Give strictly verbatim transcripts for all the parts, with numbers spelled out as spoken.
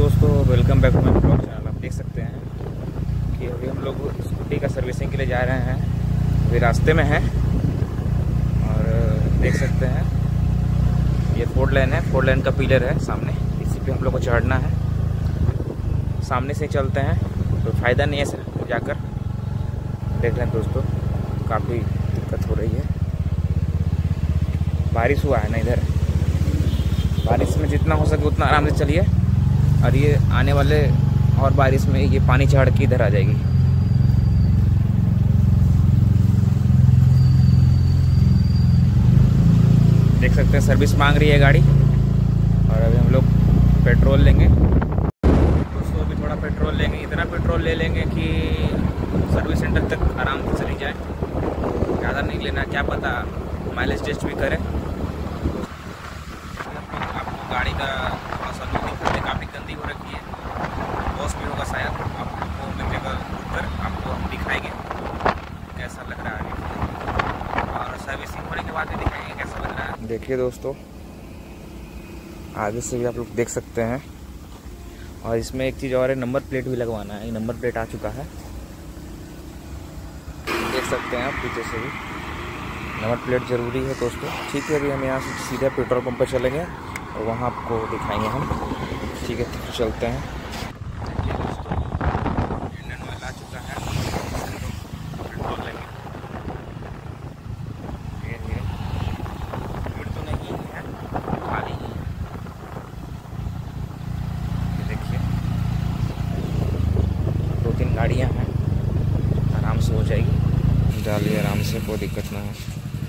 दोस्तों, welcome back to my blog channel. आप देख सकते हैं कि अभी हम लोग स्कूटी का सर्विसिंग के लिए जा रहे हैं। अभी रास्ते में हैं और देख सकते हैं ये फोर लेन है। फोर लेन का पिलर है सामने, इसी पे हम लोग को चढ़ना है। सामने से चलते हैं तो फ़ायदा नहीं है सर, जाकर देख लें दोस्तों। काफ़ी दिक्कत हो रही है, बारिश हुआ है ना इधर। बारिश में जितना हो सके उतना आराम से चलिए, और ये आने वाले और बारिश में ये पानी चढ़ के इधर आ जाएगी। देख सकते हैं सर्विस मांग रही है गाड़ी, और अभी हम लोग पेट्रोल लेंगे दोस्तों। अभी थोड़ा पेट्रोल लेंगे, इतना पेट्रोल ले लेंगे कि सर्विस सेंटर तक आराम से चली जाए। ज़्यादा नहीं लेना, क्या पता माइलेज टेस्ट भी करें। आपको गाड़ी का थोड़ा सा लुक दिखाते, काफ़ी गंदी हो रखी है, बॉस भी होगा शायद। आप लोग को मिल जाएगा ऊपर, आपको हम दिखाएंगे कैसा लग रहा है, और सर्विसिंग होने के बाद भी दिखाएंगे कैसा लग रहा है। देखिए दोस्तों, आगे से भी आप लोग देख सकते हैं। और इसमें एक चीज़ और है, नंबर प्लेट भी लगवाना है। नंबर प्लेट आ चुका है, देख सकते हैं आप। पीछे से भी नंबर प्लेट ज़रूरी है दोस्तों। ठीक है, अभी हम यहाँ से सीधा पेट्रोल पंप पर चलेंगे और वहाँ आपको दिखाएंगे हम। ठीक है, तो चलते हैं। देखिए दोस्तों, इंडियन ऑयल आ चुका है, पेट्रोल लेंगे। ये ये भीड़ तो नहीं है, खाली ही है। ये देखिए, दो तीन गाड़ियाँ हैं, आराम से हो जाएगी। डालिए आराम से, कोई दिक्कत ना है।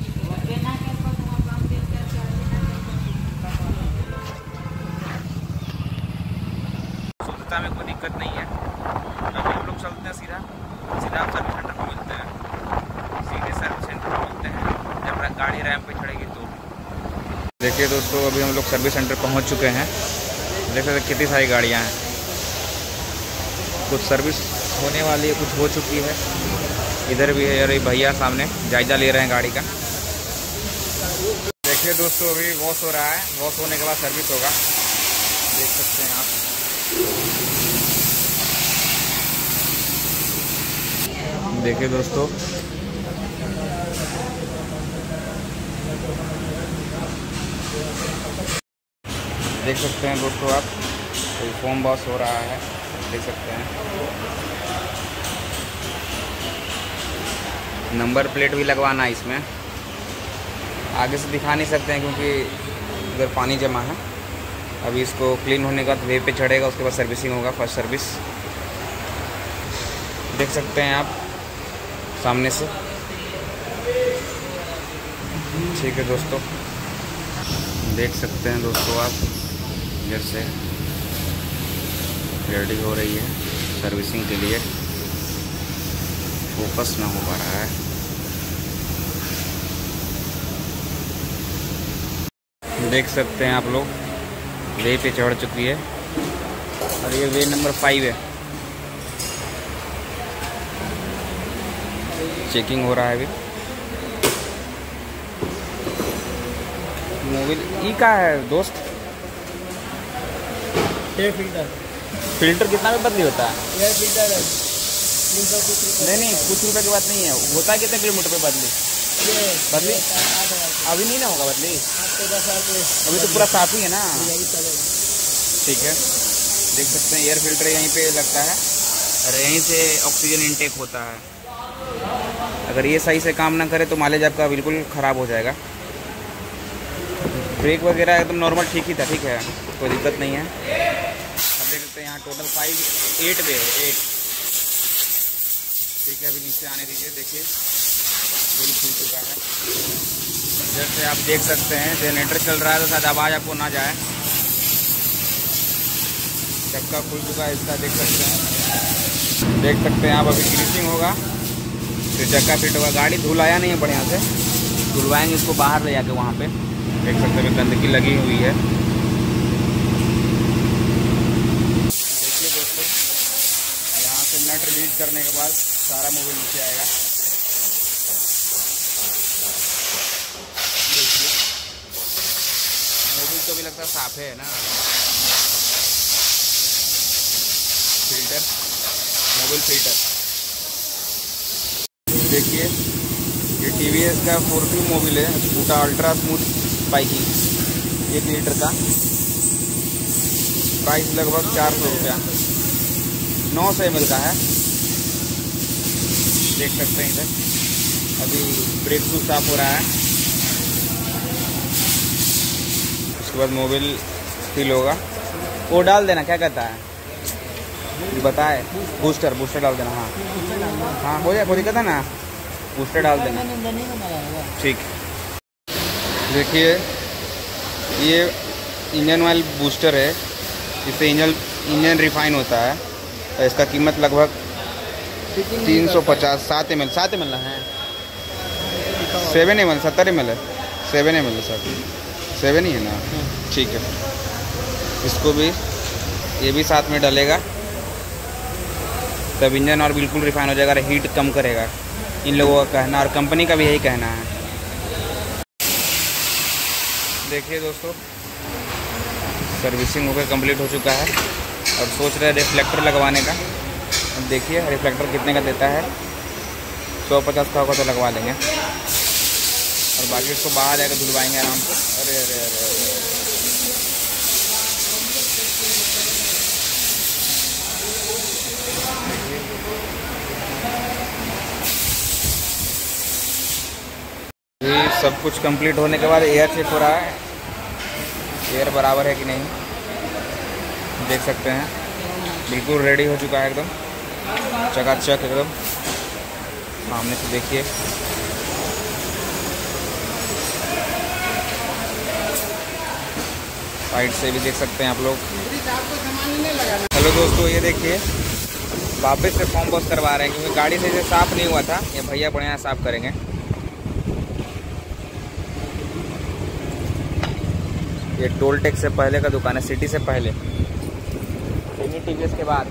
में कोई दिक्कत नहीं है। अभी हम लोग चलते हैं सीधा सीधा आप सर्विस सेंटर पर मिलते हैं। सीधे सर्विस सेंटर पर मिलते हैं जब गाड़ी रैंप पे चढ़ेगी तो। देखिए दोस्तों, अभी हम लोग सर्विस सेंटर पहुंच चुके हैं। देख सकते हैं कितनी सारी गाड़ियां हैं, कुछ सर्विस होने वाली है, कुछ हो चुकी है। इधर भी है, अरे भैया सामने जायजा ले रहे हैं गाड़ी का। देखिए दोस्तों, अभी वॉश हो रहा है, वॉश होने के बाद सर्विस होगा। देख सकते हैं आप। देखिए दोस्तों, देख सकते हैं दोस्तों आप, तो फोम वॉश हो रहा है, देख सकते हैं। नंबर प्लेट भी लगवाना है इसमें। आगे से दिखा नहीं सकते हैं क्योंकि उधर पानी जमा है। अभी इसको क्लीन होने के बाद वे पे चढ़ेगा, उसके बाद सर्विसिंग होगा, फर्स्ट सर्विस। देख सकते हैं आप सामने से। ठीक है दोस्तों, देख सकते हैं दोस्तों आप, इधर से रेडी हो रही है सर्विसिंग के लिए। फोकस ना हो पा रहा है। देख सकते हैं आप लोग, वे पे चढ़ चुकी है, और ये वे नंबर फाइव है। चेकिंग हो रहा है अभी। मोबिल ई का है दोस्त। एयर फिल्टर फिल्टर कितना में बदली होता है? एयर फिल्टर है नहीं नहीं, कुछ रुपए की बात नहीं है। होता है कितने किलोमीटर पे बदली? बदली अभी नहीं ना होगा बदली, अभी तो पूरा साफ ही है ना। ठीक है, देख सकते हैं एयर फिल्टर यहीं पे लगता है, और यहीं से ऑक्सीजन इनटेक होता है। अगर ये सही से काम ना करे तो माइलेज आपका बिल्कुल ख़राब हो जाएगा। ब्रेक वगैरह एकदम नॉर्मल ठीक ही था, ठीक है, कोई दिक्कत नहीं है। अब देख सकते हैं यहाँ टोटल फाइव एट वे है, एट। ठीक है, अभी नीचे आने दीजिए। देखिए बिल खुल चुका है। जैसे आप देख सकते हैं जनरेटर चल रहा है तो शायद आवाज़ आपको ना जाए। चक्का खुल चुका है इसका, देख सकते हैं। देख सकते हैं आप, अभी ग्रीसिंग होगा, फिर चक्का फिट होगा। गाड़ी धुलाया नहीं है बढ़िया से, धुलवाएंगे इसको बाहर ले जाके वहाँ पे। देख सकते हैं गंदगी लगी हुई है। देखिए दोस्तों, यहाँ से नट रिलीज करने के बाद सारा मोबिल नीचे आएगा। देखिए मोबिल तो भी लगता है साफ है ना। Filter, mobil filter. देखिए ये टी वी एस का फोर्टी मोबिल है, स्कूटा अल्ट्रा स्मूथ बाइकिंग, एक लीटर का, प्राइस लगभग चार सौ रुपया, नौ सौ एम एल का है। देख सकते हैं इधर अभी ब्रेक शू साफ हो रहा है, उसके बाद मोबिल फिल होगा। वो डाल देना, क्या कहता है बताए, बूस्टर बूस्टर डाल देना। हाँ हाँ हो जाए, कोई दिक्कत है ना, बूस्टर डाल देना। ठीक, देखिए ये इंजन ऑयल बूस्टर है, इससे इंजन इंजन रिफाइन होता है। और इसका कीमत लगभग तीन सौ पचास, सात एम एल सात एम एल है, सेवन एम एल सत्तर एम एल है, सेवन एम एल है सर, सेवन ही है ना। ठीक है, इसको भी, ये भी साथ में डलेगा, तब इंजन और बिल्कुल रिफाइन हो जाएगा, हीट कम करेगा, इन लोगों का कहना, और कंपनी का भी यही कहना है। देखिए दोस्तों, सर्विसिंग होकर कंप्लीट हो चुका है और सोच रहे हैं रिफ्लेक्टर लगवाने का। अब देखिए रिफ्लेक्टर कितने का देता है, सौ पचास का होगा तो लगवा लेंगे, और बाकी इसको बाहर जाकर धुलवाएंगे आराम से। अरे अरे अरे, अरे। ये सब कुछ कंप्लीट होने के बाद एयर चेक हो रहा है, एयर बराबर है कि नहीं, देख सकते हैं बिल्कुल रेडी हो चुका है, एकदम चकाचक एकदम। सामने से देखिए, साइड से भी देख सकते हैं आप लोग। हेलो दोस्तों, ये देखिए वापस से फॉर्म वॉश करवा रहे हैं, क्योंकि गाड़ी से इसे साफ़ नहीं हुआ था, ये भैया बढ़िया साफ़ करेंगे। ये टोल टैक्स से पहले का दुकान है, सिटी से पहले, टी वी एस के बाद।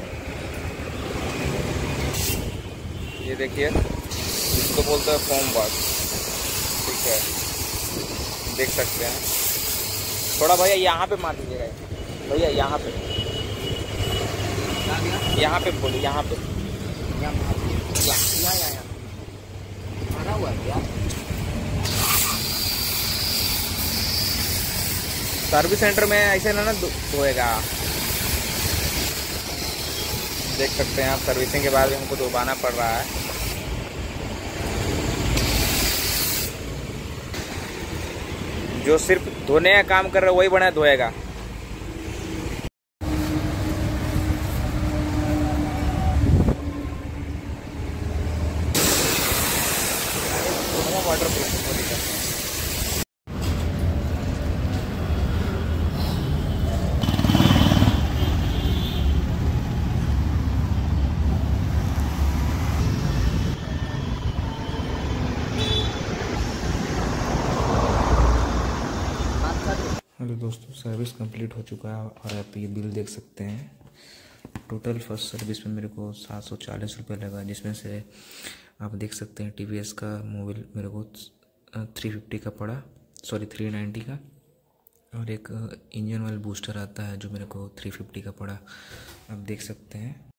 ये देखिए इसको बोलते हैं फॉर्म वॉश, ठीक है, देख सकते हैं। थोड़ा भैया यहाँ पे मार दीजिएगा, भैया यहाँ पे, यहाँ पे बोलिए, यहाँ पे, यहाँ यहाँ मारा हुआ है क्या? सर्विस सेंटर में ऐसे ना ना धोएगा, देख सकते हैं आप। सर्विसिंग के बाद भी हमको धोबाना पड़ रहा है। जो सिर्फ धोने का काम कर रहा है वही बढ़िया धोएगा। वाटर प्रूफ हेलो दोस्तों, सर्विस कंप्लीट हो चुका है और आप ये बिल देख सकते हैं। टोटल फर्स्ट सर्विस में मेरे को सात सौ चालीस रुपये लगा, जिसमें से आप देख सकते हैं टी वी एस का मोबिल मेरे को थ्री फिफ्टी का पड़ा, सॉरी थ्री नाइन्टी का, और एक इंजन ऑयल बूस्टर आता है जो मेरे को थ्री फिफ्टी का पड़ा, आप देख सकते हैं।